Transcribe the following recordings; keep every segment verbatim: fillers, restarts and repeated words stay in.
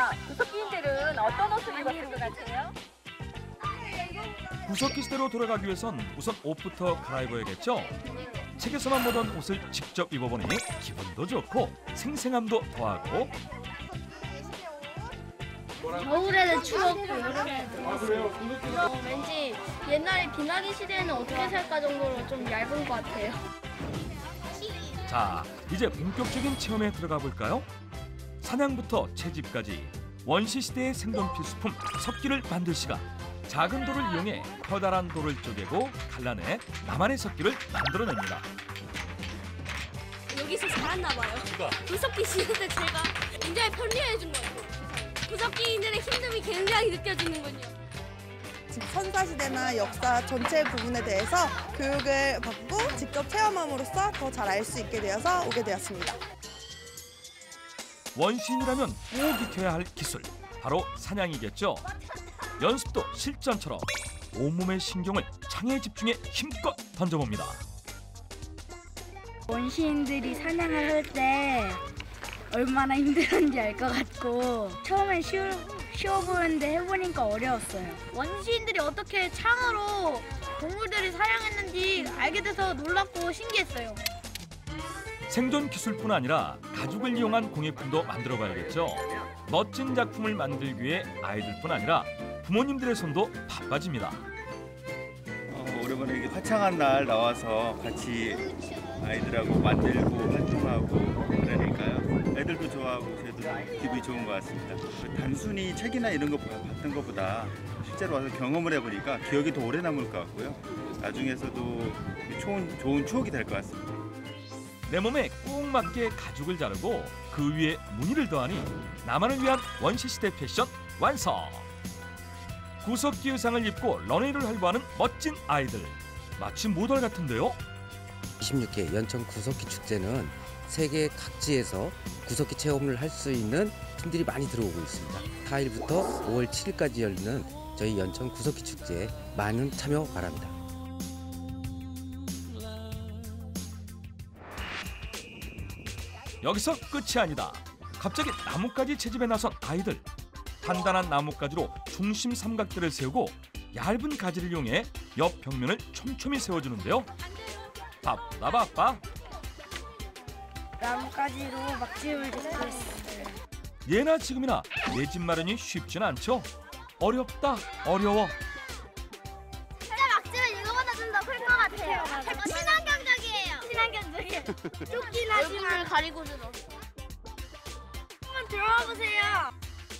구석기인들은 어떤 옷을 입었을 것 같아요? 구석기 시대로 돌아가기 위해선 우선 옷부터 갈아입어야겠죠. 책에서만 보던 옷을 직접 입어보니 기분도 좋고 생생함도 더하고 겨울에는 추웠고 여름에는 어, 왠지 옛날에 비나기 시대에는 어떻게 살까 정도로 좀 얇은 것 같아요. 자, 이제 본격적인 체험에 들어가 볼까요? 사냥부터 채집까지 원시시대의 생존 필수품 석기를 만들 시간. 작은 돌을 이용해 커다란 돌을 쪼개고 갈라내 나만의 석기를 만들어냅니다. 여기서 잘했나 봐요. 구석기 시대 제가 굉장히 편리해진 것 같아요. 구석기인들의 힘듦이 굉장히 느껴지는군요. 선사시대나 역사 전체 부분에 대해서 교육을 받고 직접 체험함으로써 더 잘 알 수 있게 되어서 오게 되었습니다. 원시인이라면 꼭 익혀야 할 기술, 바로 사냥이겠죠. 연습도 실전처럼 온몸의 신경을 창에 집중해 힘껏 던져봅니다. 원시인들이 사냥을 할 때 얼마나 힘들었는지 알 것 같고 처음엔 쉬워, 쉬워 보였는데 해보니까 어려웠어요. 원시인들이 어떻게 창으로 동물들을 사냥했는지 알게 돼서 놀랍고 신기했어요. 생존 기술뿐 아니라 가죽을 이용한 공예품도 만들어봐야겠죠. 멋진 작품을 만들기 위해 아이들뿐 아니라 부모님들의 손도 바빠집니다. 어, 오랜만에 이렇게 화창한 날 나와서 같이 아이들하고 만들고 활동하고 그러니까요. 애들도 좋아하고 저희도 기분이 좋은 것 같습니다. 단순히 책이나 이런 거 봤던 것보다 실제로 와서 경험을 해보니까 기억이 더 오래 남을 것 같고요. 나중에서도 좋은, 좋은 추억이 될 것 같습니다. 내 몸에 꼭 맞게 가죽을 자르고 그 위에 무늬를 더하니 나만을 위한 원시시대 패션 완성! 구석기 의상을 입고 런웨이를 활보하는 멋진 아이들. 마치 모델 같은데요? 이십육 회 연천 구석기 축제는 세계 각지에서 구석기 체험을 할 수 있는 팀들이 많이 들어오고 있습니다. 사 일부터 오월 칠일까지 열리는 저희 연천 구석기 축제에 많은 참여 바랍니다. 여기서 끝이 아니다. 갑자기 나뭇가지 채집에 나선 아이들. 단단한 나뭇가지로 중심 삼각대를 세우고 얇은 가지를 이용해 옆 벽면을 촘촘히 세워주는데요. 바쁘다 바빠. 나뭇가지로 막집을 짓고 있어요. 예나 지금이나 내 집 마련이 쉽진 않죠. 어렵다 어려워. 근데 막지는 이거보다 좀 더 클 것 같아요. 어, 친환경적이에요. 친환경적이에요. 쫓기나 짐을 가리고 들어. 한번 들어와 보세요.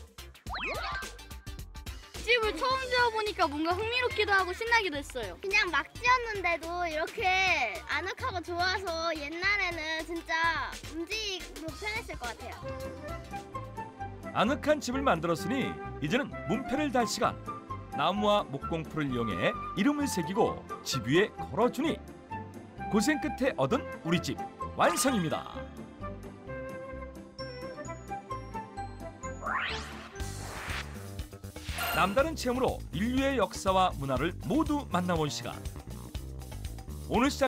집을 처음 지어보니까 뭔가 흥미롭기도 하고 신나기도 했어요. 그냥 막 지었는데도 이렇게 아늑하고 좋아서 옛날에는 진짜 움직이고 편했을 것 같아요. 아늑한 집을 만들었으니 이제는 문패를 달 시간. 나무와 목공풀을 이용해 이름을 새기고 집 위에 걸어주니 고생 끝에 얻은 우리 집 완성입니다. 남다른 체험으로 인류의 역사와 문화를 모두 만나본 시간. 오늘 시작